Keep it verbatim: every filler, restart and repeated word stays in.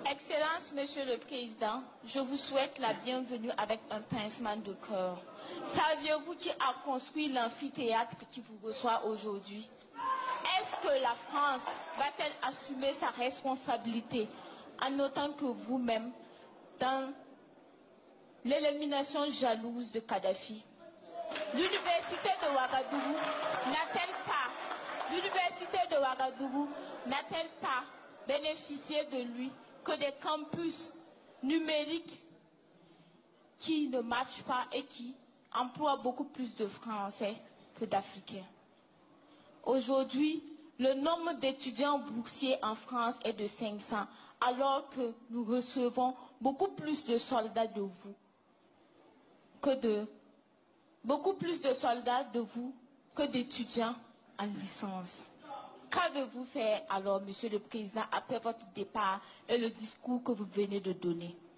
Excellence, Monsieur le Président, je vous souhaite la bienvenue avec un pincement de cœur. Saviez-vous qui a construit l'amphithéâtre qui vous reçoit aujourd'hui? Est-ce que la France va-t-elle assumer sa responsabilité en autant que vous-même dans l'élimination jalouse de Kadhafi? L'université de Ouagadougou n'a-t-elle pas, l'université de Ouagadougou n'a-t-elle pas bénéficié de lui que des campus numériques qui ne marchent pas et qui emploient beaucoup plus de Français que d'Africains? Aujourd'hui, le nombre d'étudiants boursiers en France est de cinq cents, alors que nous recevons beaucoup plus de soldats de vous que de beaucoup plus de soldats de vous que d'étudiants en licence. Qu'avez-vous fait alors, Monsieur le Président, après votre départ et le discours que vous venez de donner?